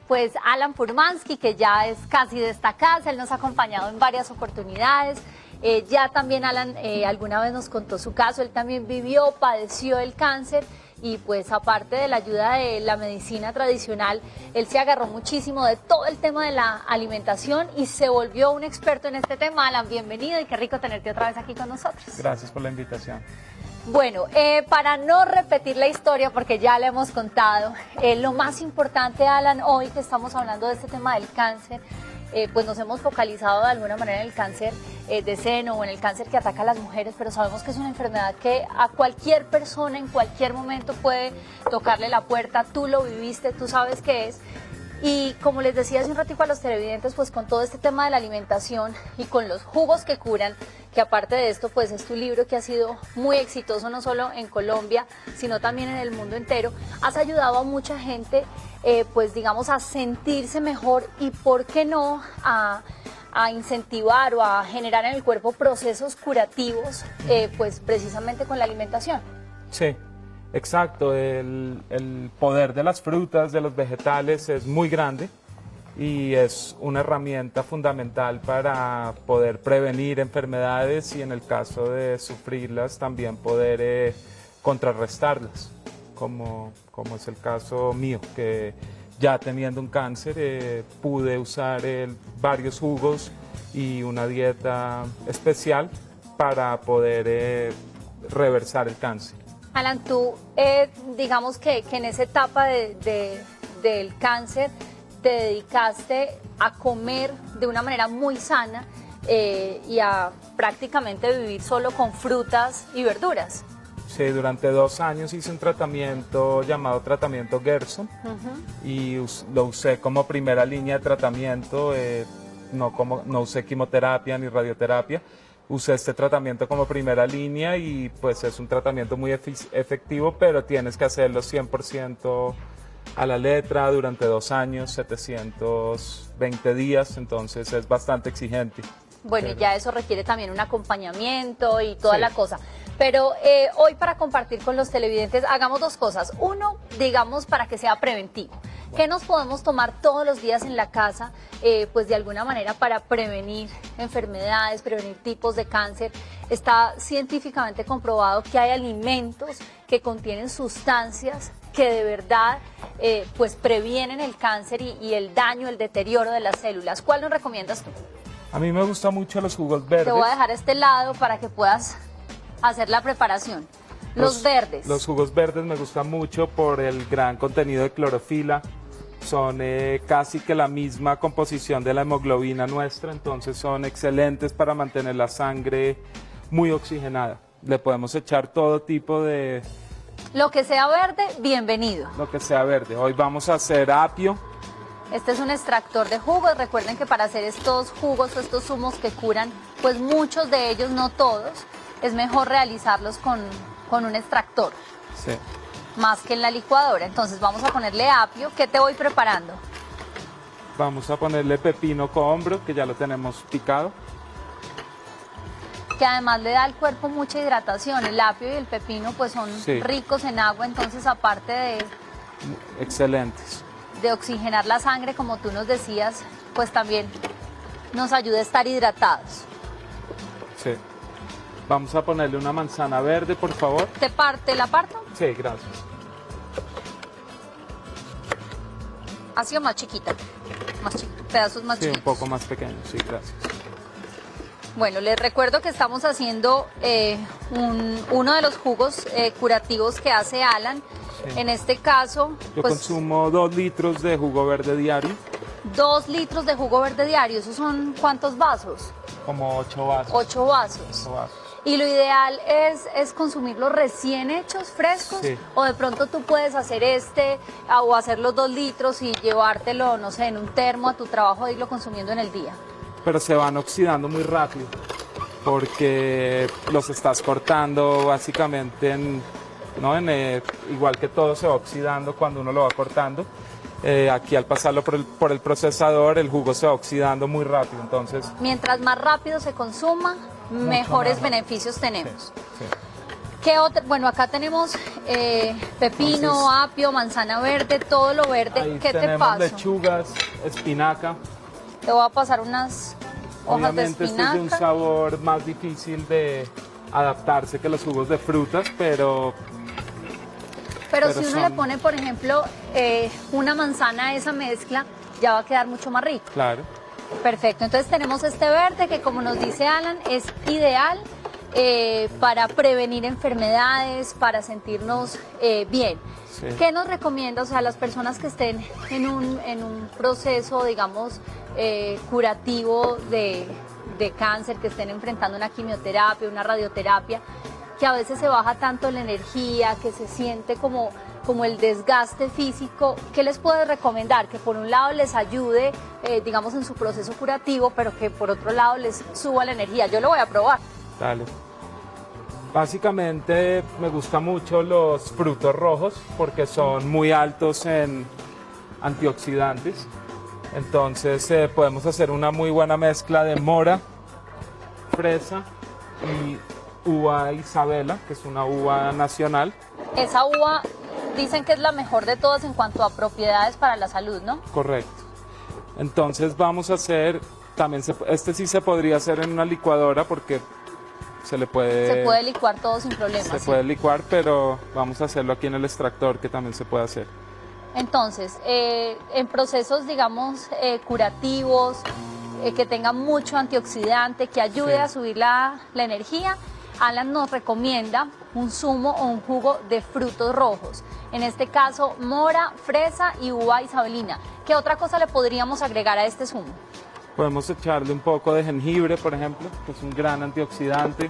pues Alan Furmansky, que ya es casi de esta casa, él nos ha acompañado en varias oportunidades. Ya también Alan alguna vez nos contó su caso, él también padeció el cáncer y pues aparte de la ayuda de la medicina tradicional, él se agarró muchísimo de todo el tema de la alimentación y se volvió un experto en este tema. Alan, bienvenido y qué rico tenerte otra vez aquí con nosotros. Gracias por la invitación. Bueno, para no repetir la historia, porque ya la hemos contado, lo más importante, Alan, hoy que estamos hablando de este tema del cáncer, pues nos hemos focalizado de alguna manera en el cáncer de seno o en el cáncer que ataca a las mujeres, pero sabemos que es una enfermedad que a cualquier persona en cualquier momento puede tocarle la puerta. Tú lo viviste, tú sabes qué es. Y como les decía hace un ratito a los televidentes, pues con todo este tema de la alimentación y con los jugos que curan, que aparte de esto pues es tu libro que ha sido muy exitoso no solo en Colombia, sino también en el mundo entero, has ayudado a mucha gente pues digamos a sentirse mejor y por qué no a incentivar o a generar en el cuerpo procesos curativos pues precisamente con la alimentación. Sí. Exacto, el poder de las frutas, de los vegetales es muy grande y es una herramienta fundamental para poder prevenir enfermedades y en el caso de sufrirlas también poder contrarrestarlas, como es el caso mío, que ya teniendo un cáncer pude usar varios jugos y una dieta especial para poder reversar el cáncer. Alan, tú digamos que en esa etapa del cáncer te dedicaste a comer de una manera muy sana y a prácticamente vivir solo con frutas y verduras. Sí, durante 2 años hice un tratamiento llamado tratamiento Gerson y lo usé como primera línea de tratamiento, no usé quimioterapia ni radioterapia. Usé este tratamiento como primera línea y pues es un tratamiento muy efectivo, pero tienes que hacerlo 100% a la letra durante 2 años, 720 días, entonces es bastante exigente. Bueno, y ya eso requiere también un acompañamiento y toda sí. la cosa. Pero hoy para compartir con los televidentes hagamos 2 cosas. Uno, digamos, para que sea preventivo. ¿Qué nos podemos tomar todos los días en la casa, pues de alguna manera para prevenir enfermedades, prevenir tipos de cáncer? Está científicamente comprobado que hay alimentos que contienen sustancias que de verdad pues previenen el cáncer y el daño, el deterioro de las células. ¿Cuál nos recomiendas tú? A mí me gustan mucho los jugos verdes. Te voy a dejar este lado para que puedas hacer la preparación. Los verdes. Los jugos verdes me gustan mucho por el gran contenido de clorofila. Son casi que la misma composición de la hemoglobina nuestra, entonces son excelentes para mantener la sangre muy oxigenada. Le podemos echar todo tipo de... Lo que sea verde, bienvenido. Lo que sea verde. Hoy vamos a hacer apio. Este es un extractor de jugos. Recuerden que para hacer estos jugos o estos zumos que curan, pues muchos de ellos, no todos, es mejor realizarlos con un extractor. Sí. Más que en la licuadora. Entonces vamos a ponerle apio. ¿Qué te voy preparando? Vamos a ponerle pepino cohombro, que ya lo tenemos picado. Que además le da al cuerpo mucha hidratación. El apio y el pepino pues son ricos en agua, entonces aparte de... Excelentes. De oxigenar la sangre, como tú nos decías, pues también nos ayuda a estar hidratados. Sí. Vamos a ponerle una manzana verde, por favor. ¿Te la parto? Sí, gracias. ¿Así o más chiquita? Pedazos más chiquitos. Sí, un poco más pequeños, sí, gracias. Bueno, les recuerdo que estamos haciendo uno de los jugos curativos que hace Alan. Sí. En este caso... Yo pues, consumo 2 litros de jugo verde diario. 2 litros de jugo verde diario, ¿esos son cuántos vasos? Como 8 vasos. 8 vasos. 8 vasos. Y lo ideal es consumirlos recién hechos, frescos, sí. O de pronto tú puedes hacer o hacer los 2 litros y llevártelo, no sé, en un termo a tu trabajo e irlo consumiendo en el día. Pero se van oxidando muy rápido, porque los estás cortando básicamente igual que todo se va oxidando cuando uno lo va cortando. Aquí al pasarlo por el procesador, el jugo se va oxidando muy rápido, entonces... Mientras más rápido se consuma, mejores beneficios tenemos. Sí, sí. ¿Qué otra? Bueno, acá tenemos pepino, Entonces, apio, manzana verde, todo lo verde. Ahí ¿Qué te tenemos paso? lechugas, espinaca. Te voy a pasar unas hojas de Obviamente este es de un espinaca. sabor más difícil de adaptarse que los jugos de frutas, pero Pero pero si uno son- le pone, por ejemplo, una manzana a esa mezcla, ya va a quedar mucho más rico. claro, Perfecto, entonces tenemos este verde que, como nos dice Alan, es ideal para prevenir enfermedades, para sentirnos bien. Sí. ¿Qué nos recomienda? O sea, las personas que estén en un proceso, digamos, curativo de cáncer, que estén enfrentando una quimioterapia, una radioterapia, que a veces se baja tanto la energía, que se siente como el desgaste físico, ¿qué les puedes recomendar? Que por un lado les ayude, digamos, en su proceso curativo, pero que por otro lado les suba la energía. Yo lo voy a probar. dale. Básicamente me gustan mucho los frutos rojos porque son muy altos en antioxidantes. Entonces podemos hacer una muy buena mezcla de mora, fresa y uva Isabela, que es una uva nacional. Esa uva dicen que es la mejor de todas en cuanto a propiedades para la salud, ¿no? Correcto. Entonces vamos a hacer, también este sí se podría hacer en una licuadora porque se puede licuar todo sin problemas. se ¿sí? puede licuar, pero vamos a hacerlo aquí en el extractor que también se puede hacer. Entonces, en procesos, digamos, curativos, que tengan mucho antioxidante, que ayude Sí. a subir la energía, Alan nos recomienda un zumo o un jugo de frutos rojos. En este caso, mora, fresa y uva isabelina. ¿Qué otra cosa le podríamos agregar a este zumo? Podemos echarle un poco de jengibre, por ejemplo, que es un gran antioxidante.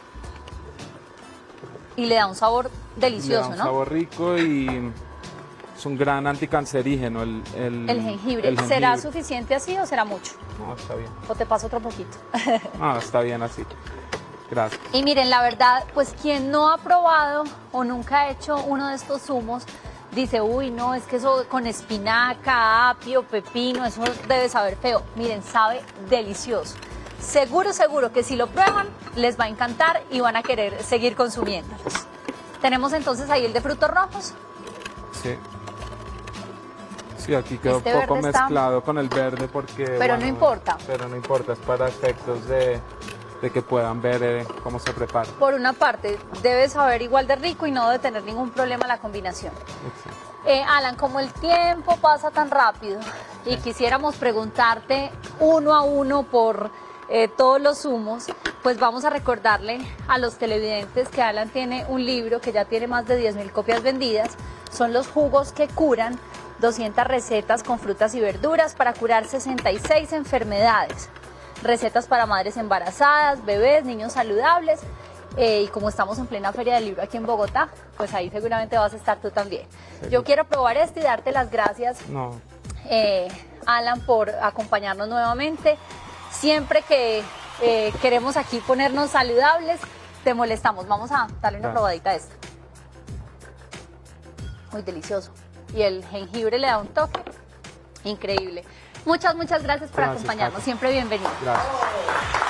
Y le da un sabor Le da delicioso, un ¿no? sabor rico y es un gran anticancerígeno el El jengibre. el ¿Será jengibre. suficiente así o será mucho? No, está bien. ¿O te paso otro poquito? No, está bien así. Gracias. Y miren, la verdad, pues quien no ha probado o nunca ha hecho uno de estos zumos, dice, uy, no, es que eso con espinaca, apio, pepino, eso debe saber feo. Miren, sabe delicioso. Seguro, seguro que si lo prueban, les va a encantar y van a querer seguir consumiéndolos. Tenemos entonces ahí el de frutos rojos. Sí. Sí, aquí quedó Este un poco verde está- mezclado con el verde porque... Pero no importa. Pero no importa, es para efectos de que puedan ver cómo se prepara. Por una parte, debe saber igual de rico y no debe tener ningún problema la combinación. Exacto. Alan, como el tiempo pasa tan rápido y quisiéramos preguntarte uno a uno por todos los zumos, pues vamos a recordarle a los televidentes que Alan tiene un libro que ya tiene más de 10.000 copias vendidas. Son los jugos que curan, 200 recetas con frutas y verduras para curar 66 enfermedades. Recetas para madres embarazadas, bebés, niños saludables. Y como estamos en plena Feria del Libro aquí en Bogotá, pues ahí seguramente vas a estar tú también. Yo quiero probar este y darte las gracias, No, Alan, por acompañarnos nuevamente. Siempre que queremos aquí ponernos saludables, te molestamos. Vamos a darle una Claro. probadita a esto. Muy delicioso. Y el jengibre le da un toque increíble. Muchas gracias por Gracias, acompañarnos. Katy. Siempre bienvenido. gracias.